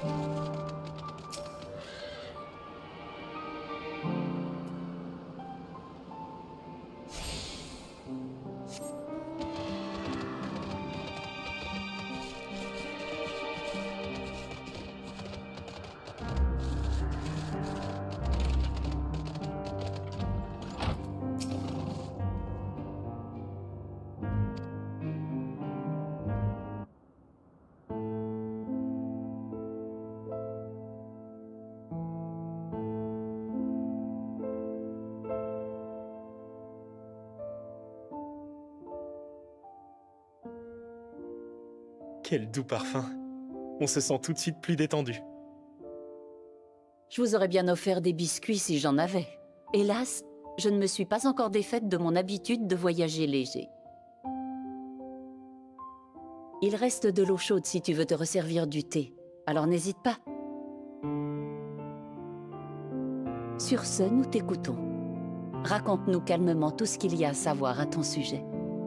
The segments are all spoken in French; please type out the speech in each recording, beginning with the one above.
Quel doux parfum. On se sent tout de suite plus détendu. Je vous aurais bien offert des biscuits si j'en avais. Hélas, je ne me suis pas encore défaite de mon habitude de voyager léger. Il reste de l'eau chaude si tu veux te resservir du thé. Alors n'hésite pas. Sur ce, nous t'écoutons. Raconte-nous calmement tout ce qu'il y a à savoir à ton sujet.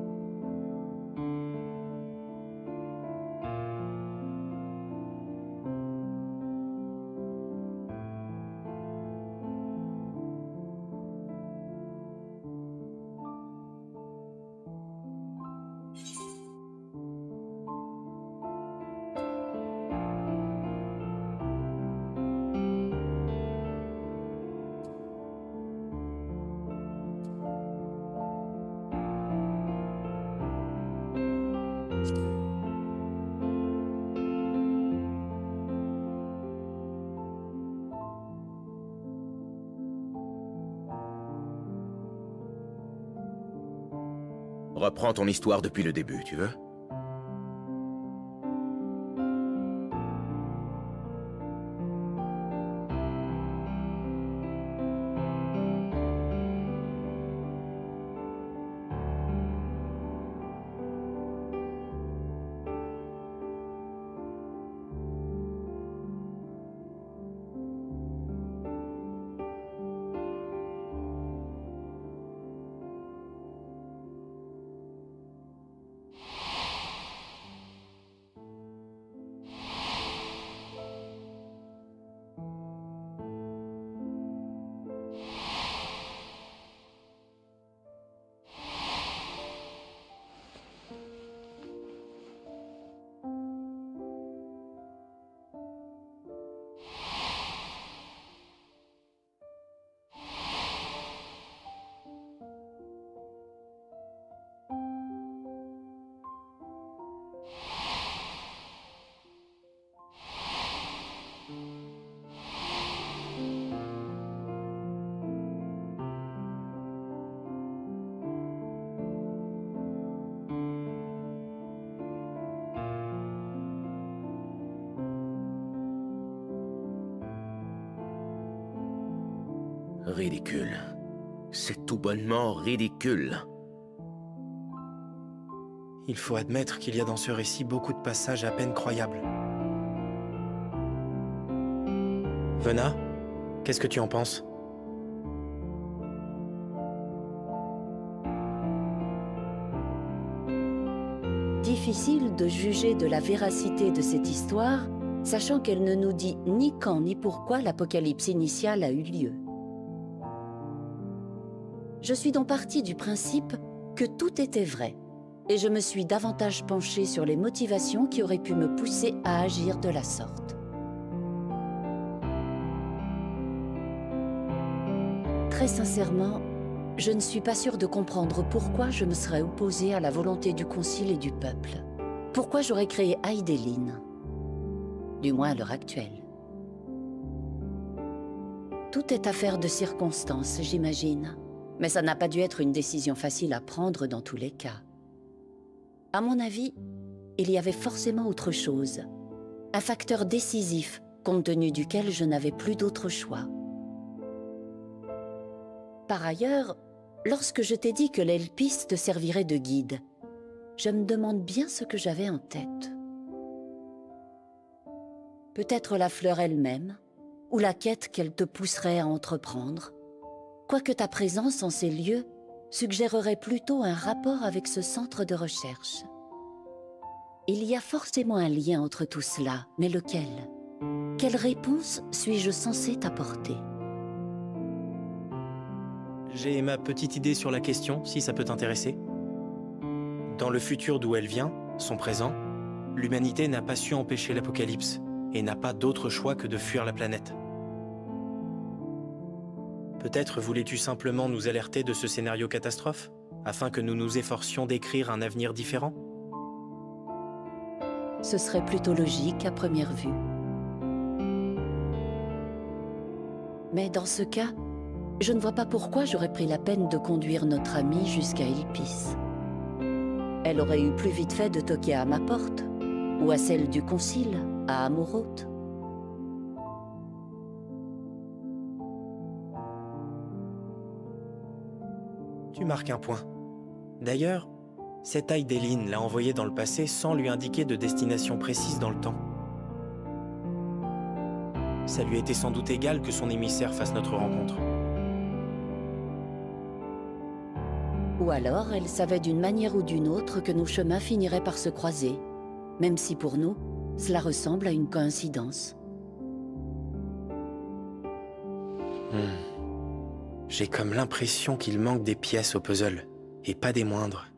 Reprends ton histoire depuis le début, tu veux? Ridicule. C'est tout bonnement ridicule. Il faut admettre qu'il y a dans ce récit beaucoup de passages à peine croyables. Vena, qu'est-ce que tu en penses? Difficile de juger de la véracité de cette histoire, sachant qu'elle ne nous dit ni quand ni pourquoi l'apocalypse initiale a eu lieu. Je suis donc partie du principe que tout était vrai, et je me suis davantage penchée sur les motivations qui auraient pu me pousser à agir de la sorte. Très sincèrement, je ne suis pas sûre de comprendre pourquoi je me serais opposée à la volonté du Concile et du peuple. Pourquoi j'aurais créé Hydaelyn, du moins à l'heure actuelle. Tout est affaire de circonstances, j'imagine. Mais ça n'a pas dû être une décision facile à prendre dans tous les cas. À mon avis, il y avait forcément autre chose. Un facteur décisif, compte tenu duquel je n'avais plus d'autre choix. Par ailleurs, lorsque je t'ai dit que l'Elpis te servirait de guide, je me demande bien ce que j'avais en tête. Peut-être la fleur elle-même, ou la quête qu'elle te pousserait à entreprendre. Quoique ta présence en ces lieux suggérerait plutôt un rapport avec ce centre de recherche. Il y a forcément un lien entre tout cela, mais lequel? Quelle réponse suis-je censée t'apporter? J'ai ma petite idée sur la question, si ça peut t'intéresser. Dans le futur d'où elle vient, son présent, l'humanité n'a pas su empêcher l'apocalypse et n'a pas d'autre choix que de fuir la planète. Peut-être voulais-tu simplement nous alerter de ce scénario catastrophe, afin que nous nous efforcions d'écrire un avenir différent? Ce serait plutôt logique à première vue. Mais dans ce cas, je ne vois pas pourquoi j'aurais pris la peine de conduire notre amie jusqu'à Elpis. Elle aurait eu plus vite fait de toquer à ma porte, ou à celle du Concile, à Amouroth. Tu marques un point. D'ailleurs, cette Aidéline l'a envoyée dans le passé sans lui indiquer de destination précise dans le temps. Ça lui était sans doute égal que son émissaire fasse notre rencontre. Ou alors, elle savait d'une manière ou d'une autre que nos chemins finiraient par se croiser, même si pour nous, cela ressemble à une coïncidence. J'ai comme l'impression qu'il manque des pièces au puzzle, et pas des moindres.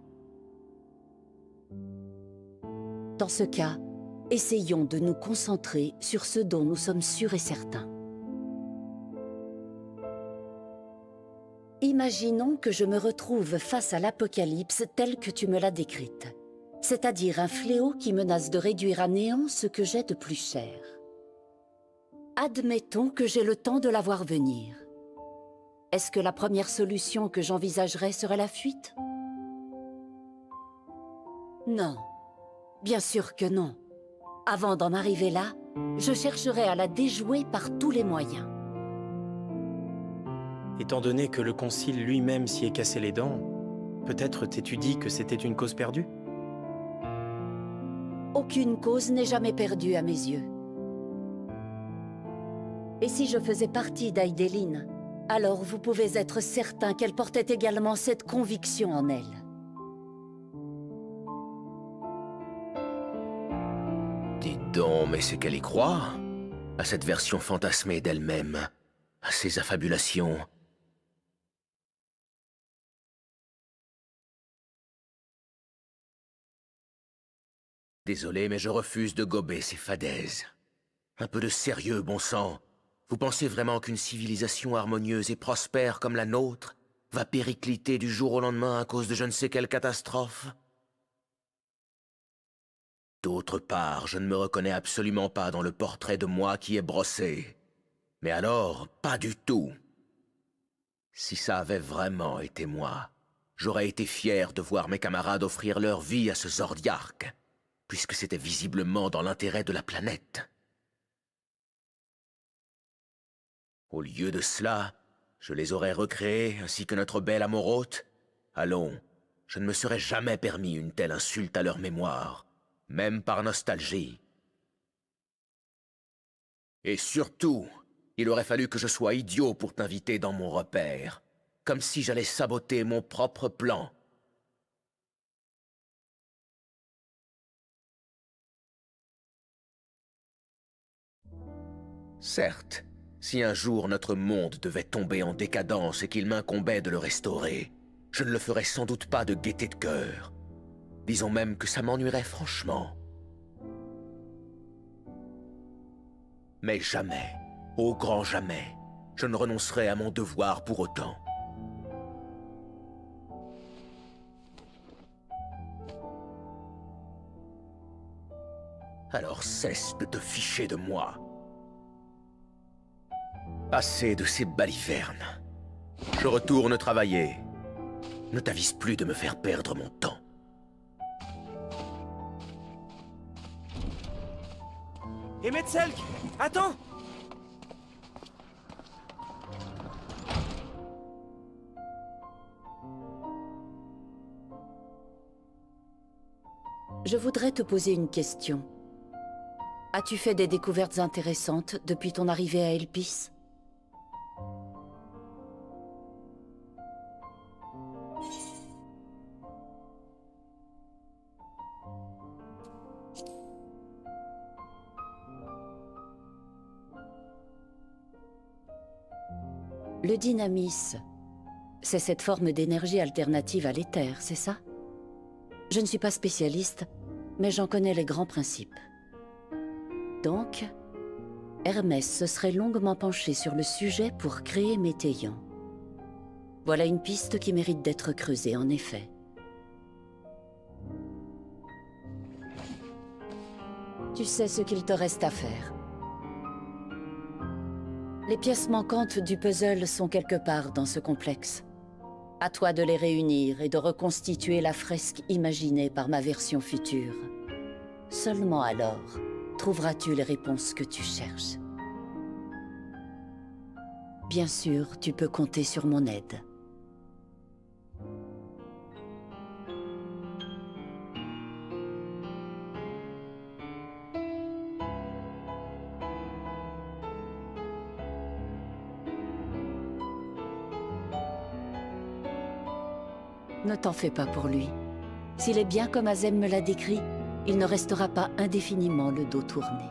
Dans ce cas, essayons de nous concentrer sur ce dont nous sommes sûrs et certains. Imaginons que je me retrouve face à l'apocalypse telle que tu me l'as décrite, c'est-à-dire un fléau qui menace de réduire à néant ce que j'ai de plus cher. Admettons que j'ai le temps de la voir venir. Est-ce que la première solution que j'envisagerais serait la fuite? Non. Bien sûr que non. Avant d'en arriver là, je chercherai à la déjouer par tous les moyens. Étant donné que le Concile lui-même s'y est cassé les dents, peut-être t'es-tu dit que c'était une cause perdue? Aucune cause n'est jamais perdue à mes yeux. Et si je faisais partie d'Aidéline, alors vous pouvez être certain qu'elle portait également cette conviction en elle. Dites donc, mais c'est qu'elle y croit? À cette version fantasmée d'elle-même, à ses affabulations. Désolé, mais je refuse de gober ces fadaises. Un peu de sérieux, bon sang. Vous pensez vraiment qu'une civilisation harmonieuse et prospère comme la nôtre va péricliter du jour au lendemain à cause de je ne sais quelle catastrophe? D'autre part, je ne me reconnais absolument pas dans le portrait de moi qui est brossé. Mais alors, pas du tout. Si ça avait vraiment été moi, j'aurais été fier de voir mes camarades offrir leur vie à ce Zordiarque, puisque c'était visiblement dans l'intérêt de la planète. Au lieu de cela, je les aurais recréés, ainsi que notre belle Amouroth. Allons, je ne me serais jamais permis une telle insulte à leur mémoire, même par nostalgie. Et surtout, il aurait fallu que je sois idiot pour t'inviter dans mon repère, comme si j'allais saboter mon propre plan. Certes, si un jour notre monde devait tomber en décadence et qu'il m'incombait de le restaurer, je ne le ferais sans doute pas de gaieté de cœur. Disons même que ça m'ennuierait franchement. Mais jamais, au grand jamais, je ne renoncerai à mon devoir pour autant. Alors cesse de te ficher de moi. Assez de ces balivernes. Je retourne travailler. Ne t'avise plus de me faire perdre mon temps. Et Metzelk, attends! Je voudrais te poser une question. As-tu fait des découvertes intéressantes depuis ton arrivée à Elpis? Le dynamis, c'est cette forme d'énergie alternative à l'éther, c'est ça? Je ne suis pas spécialiste, mais j'en connais les grands principes. Donc, Hermès se serait longuement penché sur le sujet pour créer Météion. Voilà une piste qui mérite d'être creusée, en effet. Tu sais ce qu'il te reste à faire. Les pièces manquantes du puzzle sont quelque part dans ce complexe. À toi de les réunir et de reconstituer la fresque imaginée par ma version future. Seulement alors, trouveras-tu les réponses que tu cherches. Bien sûr, tu peux compter sur mon aide. Ne t'en fais pas pour lui. S'il est bien comme Azem me l'a décrit, il ne restera pas indéfiniment le dos tourné.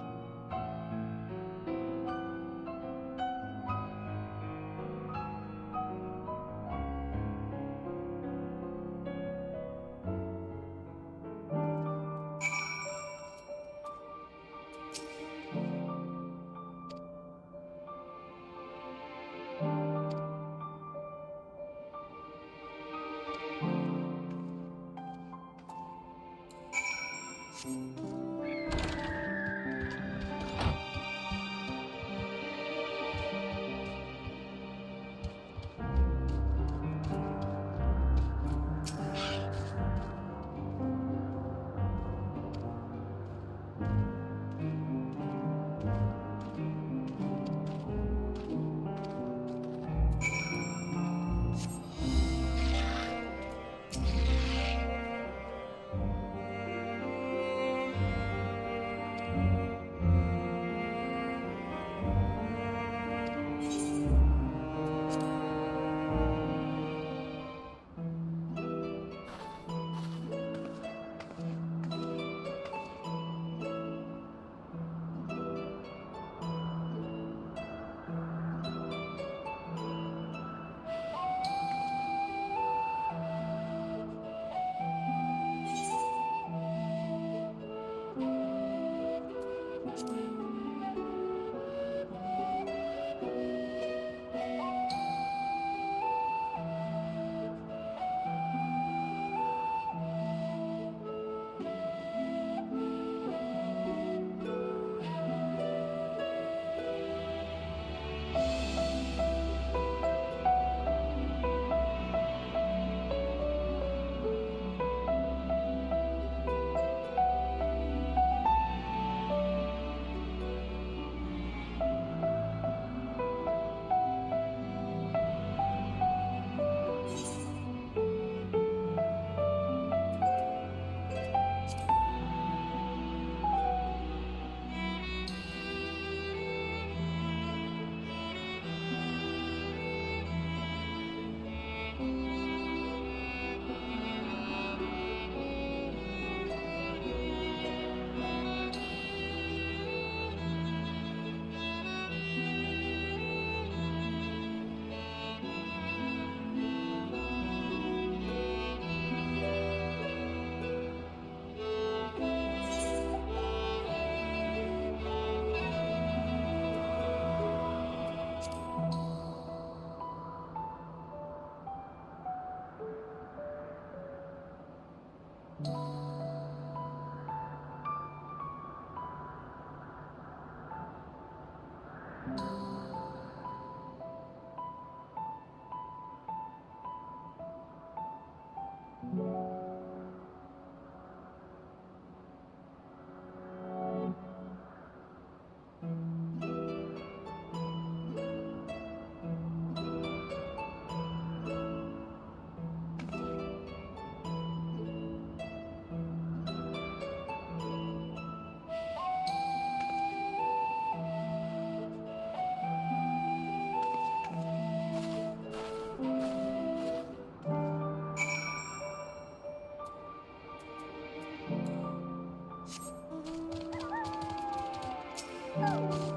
Oh.